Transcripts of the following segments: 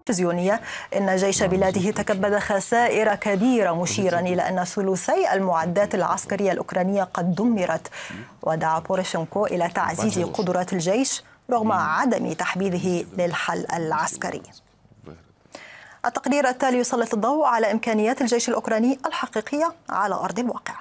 تلفزيونية إن جيش بلاده تكبد خسائر كبيرة، مشيرا إلى أن ثلثي المعدات العسكرية الأوكرانية قد دمرت. ودعا بوريشنكو إلى تعزيز قدرات الجيش رغم عدم تحبيذه للحل العسكري. التقرير التالي يسلط الضوء على إمكانيات الجيش الأوكراني الحقيقية على أرض الواقع.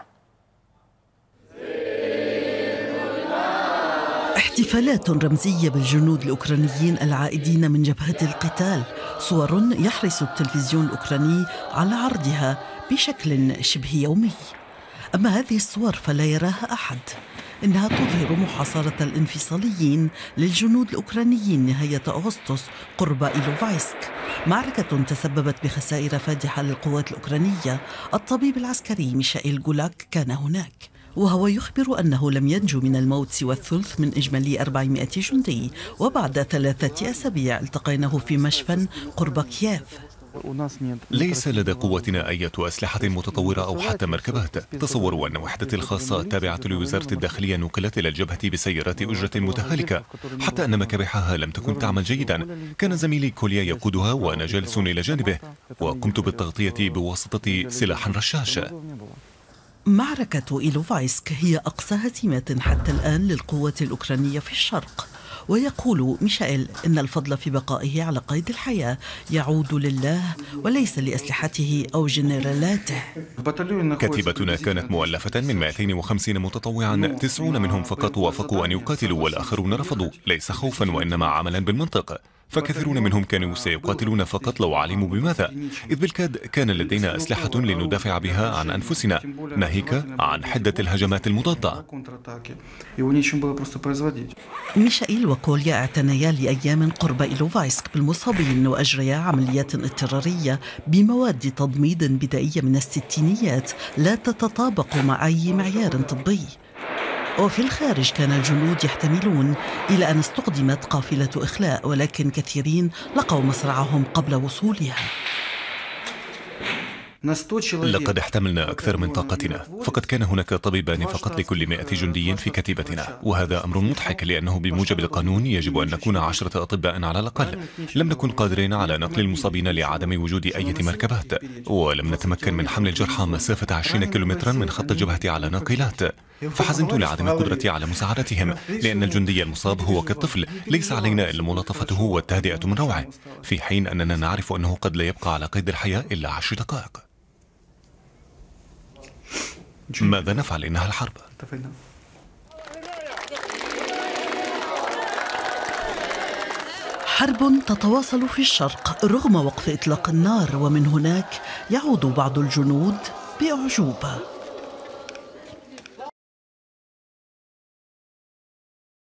احتفالات رمزية بالجنود الأوكرانيين العائدين من جبهة القتال، صور يحرص التلفزيون الأوكراني على عرضها بشكل شبه يومي. أما هذه الصور فلا يراها أحد، إنها تظهر محاصرة الانفصاليين للجنود الأوكرانيين نهاية أغسطس قرب إيلوفايسك، معركة تسببت بخسائر فادحة للقوات الأوكرانية. الطبيب العسكري ميشائيل جولاك كان هناك، وهو يخبر أنه لم ينجو من الموت سوى الثلث من إجمالي 400 جندي. وبعد 3 أسابيع التقيناه في مشفى قرب كييف. ليس لدى قواتنا أي أسلحة متطورة أو حتى مركبات. تصوروا أن وحدتي الخاصة التابعة لوزارة الداخلية نقلت إلى الجبهة بسيارات أجرة متهالكة، حتى أن مكابحها لم تكن تعمل جيدا. كان زميلي كوليا يقودها وأنا جالس إلى جانبه، وقمت بالتغطية بواسطة سلاح رشاش. معركة إيلوفايسك هي أقصى هزيمة حتى الآن للقوات الأوكرانية في الشرق. ويقول ميشائيل إن الفضل في بقائه على قيد الحياة يعود لله وليس لأسلحته أو جنرالاته. كتيبتنا كانت مؤلفة من 250 متطوعا، 90 منهم فقط وافقوا أن يقاتلوا والآخرون رفضوا، ليس خوفا وإنما عملا بالمنطق. فكثيرون منهم كانوا سيقاتلون فقط لو علموا بماذا، إذ بالكاد كان لدينا أسلحة لندافع بها عن أنفسنا، ناهيك عن حدة الهجمات المضادة. ميشائيل وكوليا اعتنيا لأيام قرب إيلوفايسك بالمصابين وأجريا عمليات اضطرارية بمواد تضميد بدائية من الستينيات لا تتطابق مع أي معيار طبي. وفي الخارج كان الجنود يحتملون إلى أن استخدمت قافلة إخلاء، ولكن كثيرين لقوا مصرعهم قبل وصولها. لقد احتملنا أكثر من طاقتنا، فقد كان هناك طبيبان فقط لكل 100 جندي في كتيبتنا، وهذا أمر مضحك لأنه بموجب القانون يجب أن نكون 10 أطباء على الأقل. لم نكن قادرين على نقل المصابين لعدم وجود أي مركبات، ولم نتمكن من حمل الجرحى مسافة 20 كيلومترا من خط الجبهة على ناقلات. فحزنت لعدم قدرتي على مساعدتهم، لأن الجندي المصاب هو كالطفل، ليس علينا إلا ملاطفته والتهدئة من روعه، في حين أننا نعرف أنه قد لا يبقى على قيد الحياة إلا 10 دقائق. ماذا نفعل؟ إنها الحرب. حرب تتواصل في الشرق رغم وقف إطلاق النار، ومن هناك يعود بعض الجنود بأعجوبة.